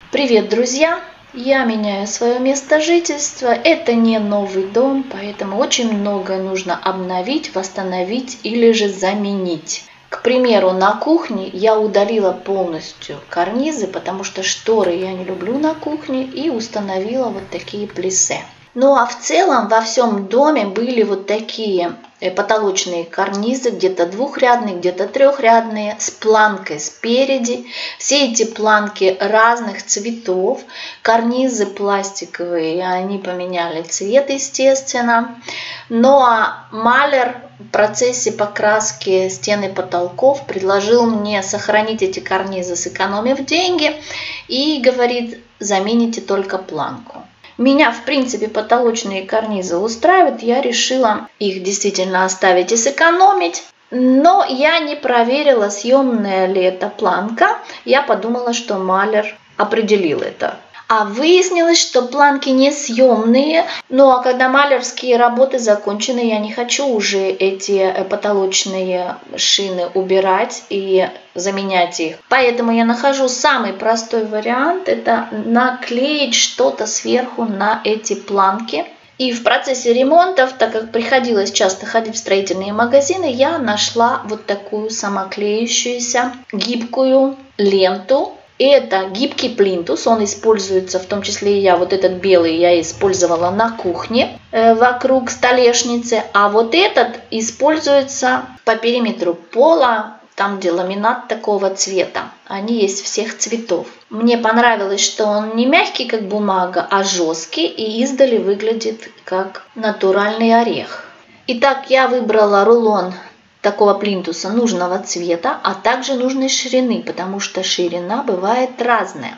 Привет, друзья! Я меняю свое место жительства. Это не новый дом, поэтому очень многое нужно обновить, восстановить или же заменить. К примеру, на кухне я удалила полностью карнизы, потому что шторы я не люблю на кухне, и установила вот такие плиссе. Ну а в целом во всем доме были вот такие потолочные карнизы, где-то двухрядные, где-то трехрядные, с планкой спереди. Все эти планки разных цветов, карнизы пластиковые, они поменяли цвет, естественно. Ну а маляр в процессе покраски стен и потолков предложил мне сохранить эти карнизы, сэкономив деньги, и говорит: замените только планку. Меня, в принципе, потолочные карнизы устраивают, я решила их действительно оставить и сэкономить. Но я не проверила, съемная ли эта планка. Я подумала, что маляр определил это. А выяснилось, что планки несъемные. Ну а когда малярские работы закончены, я не хочу уже эти потолочные шины убирать и заменять их. Поэтому я нахожу самый простой вариант. Это наклеить что-то сверху на эти планки. И в процессе ремонтов, так как приходилось часто ходить в строительные магазины, я нашла вот такую самоклеющуюся гибкую ленту. Это гибкий плинтус, он используется, в том числе и я, вот этот белый я использовала на кухне вокруг столешницы, а вот этот используется по периметру пола, там где ламинат такого цвета, они есть всех цветов. Мне понравилось, что он не мягкий, как бумага, а жесткий и издали выглядит как натуральный орех. Итак, я выбрала рулон такого плинтуса нужного цвета, а также нужной ширины, потому что ширина бывает разная.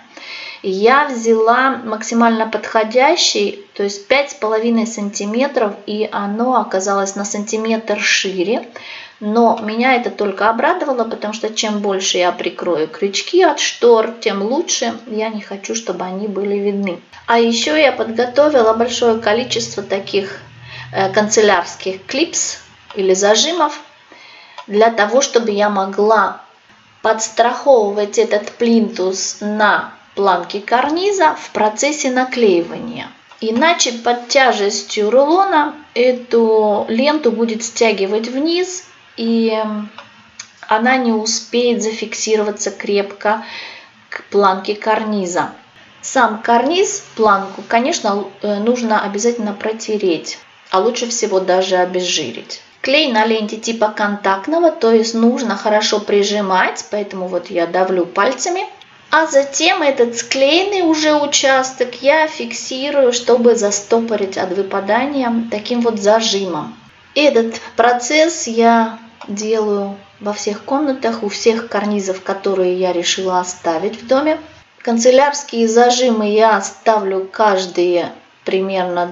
Я взяла максимально подходящий, то есть 5,5 сантиметров, и оно оказалось на сантиметр шире. Но меня это только обрадовало, потому что чем больше я прикрою крючки от штор, тем лучше. Я не хочу, чтобы они были видны. А еще я подготовила большое количество таких канцелярских клипс или зажимов, для того, чтобы я могла подстраховывать этот плинтус на планке карниза в процессе наклеивания. Иначе под тяжестью рулона эту ленту будет стягивать вниз, и она не успеет зафиксироваться крепко к планке карниза. Сам карниз, планку, конечно, нужно обязательно протереть, а лучше всего даже обезжирить. Клей на ленте типа контактного, то есть нужно хорошо прижимать, поэтому вот я давлю пальцами. А затем этот склеенный уже участок я фиксирую, чтобы застопорить от выпадания таким вот зажимом. Этот процесс я делаю во всех комнатах, у всех карнизов, которые я решила оставить в доме. Канцелярские зажимы я ставлю каждые примерно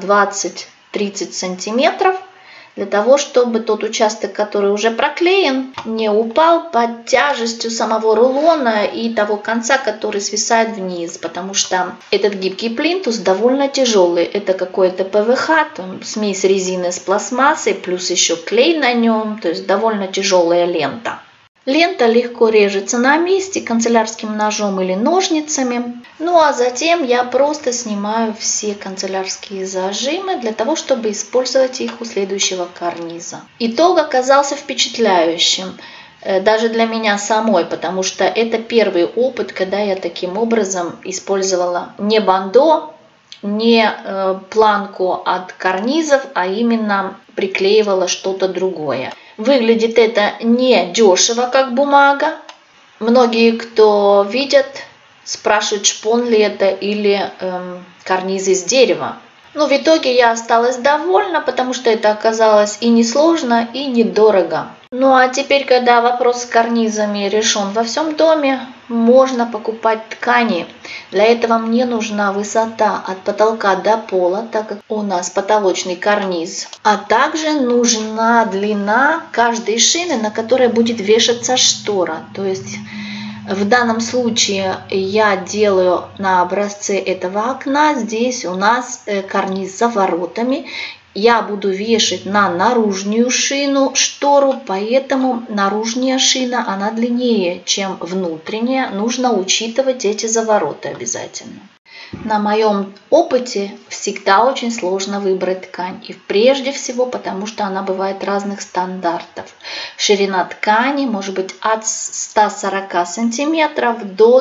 20-30 сантиметров, для того, чтобы тот участок, который уже проклеен, не упал под тяжестью самого рулона и того конца, который свисает вниз, потому что этот гибкий плинтус довольно тяжелый. Это какой-то ПВХ, там смесь резины с пластмассой, плюс еще клей на нем, то есть довольно тяжелая лента. Лента легко режется на месте канцелярским ножом или ножницами. Ну а затем я просто снимаю все канцелярские зажимы для того, чтобы использовать их у следующего карниза. Итог оказался впечатляющим, даже для меня самой, потому что это первый опыт, когда я таким образом использовала не бандо, не планку от карнизов, а именно приклеивала что-то другое. Выглядит это не дешево, как бумага. Многие, кто видят, спрашивают, шпон ли это или карниз из дерева. Но в итоге я осталась довольна, потому что это оказалось и несложно, и недорого. Ну а теперь, когда вопрос с карнизами решен во всем доме, можно покупать ткани. Для этого мне нужна высота от потолка до пола, так как у нас потолочный карниз. А также нужна длина каждой шины, на которой будет вешаться штора. То есть в данном случае я делаю на образце этого окна, здесь у нас карниз за воротами. Я буду вешать на наружную шину штору, поэтому наружная шина, она длиннее, чем внутренняя. Нужно учитывать эти завороты обязательно. На моем опыте всегда очень сложно выбрать ткань. И прежде всего, потому что она бывает разных стандартов. Ширина ткани может быть от 140 сантиметров до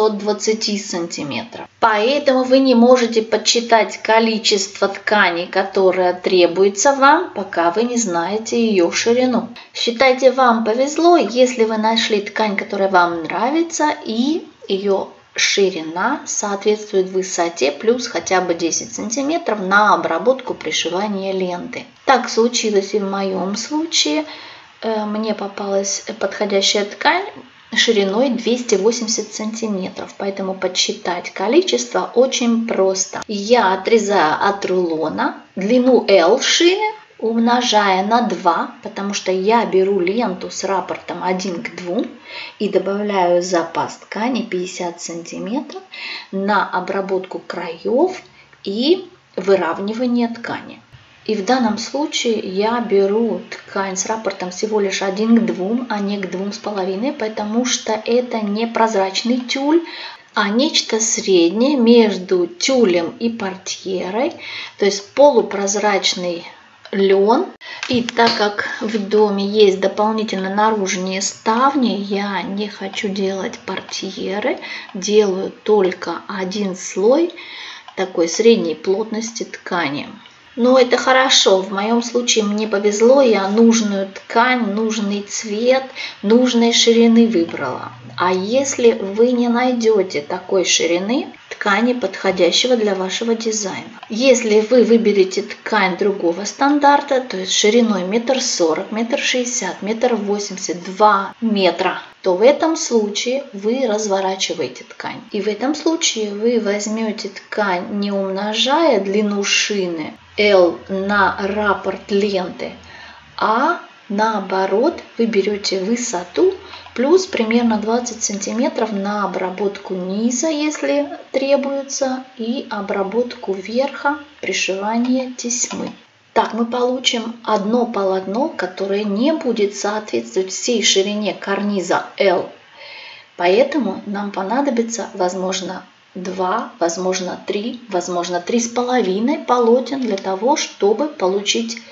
320 сантиметров. Поэтому вы не можете подсчитать количество ткани, которое требуется вам, пока вы не знаете ее ширину. Считайте, вам повезло, если вы нашли ткань, которая вам нравится, и ее ширина соответствует высоте плюс хотя бы 10 сантиметров на обработку пришивания ленты. Так случилось и в моем случае. Мне попалась подходящая ткань шириной 280 сантиметров, поэтому подсчитать количество очень просто. Я отрезаю от рулона длину L шины, умножая на 2, потому что я беру ленту с раппортом 1 к 2 и добавляю запас ткани 50 сантиметров на обработку краев и выравнивание ткани. И в данном случае я беру ткань с раппортом всего лишь 1 к 2, а не к 2,5, потому что это не прозрачный тюль, а нечто среднее между тюлем и портьерой, то есть полупрозрачный лен. И так как в доме есть дополнительно наружные ставни, я не хочу делать портьеры, делаю только один слой такой средней плотности ткани. Но это хорошо, в моем случае мне повезло, я нужную ткань, нужный цвет, нужной ширины выбрала. А если вы не найдете такой ширины ткани, подходящего для вашего дизайна, если вы выберете ткань другого стандарта, то есть шириной 1,40 м, 1,60 м, 1,80 м, 2 метра, то в этом случае вы разворачиваете ткань. И в этом случае вы возьмете ткань, не умножая длину шины L на раппорт ленты, а наоборот вы берете высоту плюс примерно 20 сантиметров на обработку низа, если требуется, и обработку верха, пришивание тесьмы. Так мы получим одно полотно, которое не будет соответствовать всей ширине карниза L. Поэтому нам понадобится, возможно, 2, возможно 3, возможно 3,5 полотен для того, чтобы получить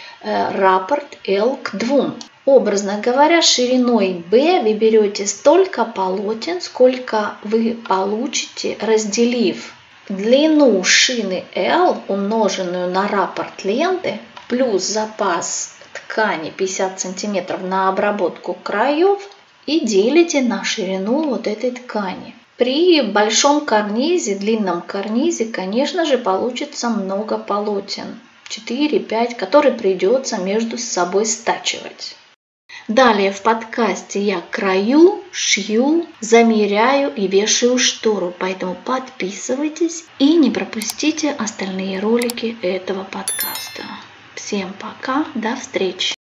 раппорт L к 2. Образно говоря, шириной B вы берете столько полотен, сколько вы получите, разделив длину шины L, умноженную на раппорт ленты, плюс запас ткани 50 сантиметров на обработку краев, и делите на ширину вот этой ткани. При большом карнизе, длинном карнизе, конечно же, получится много полотен, 4-5, которые придется между собой стачивать. Далее в подкасте я крою, шью, замеряю и вешаю штору, поэтому подписывайтесь и не пропустите остальные ролики этого подкаста. Всем пока, до встречи!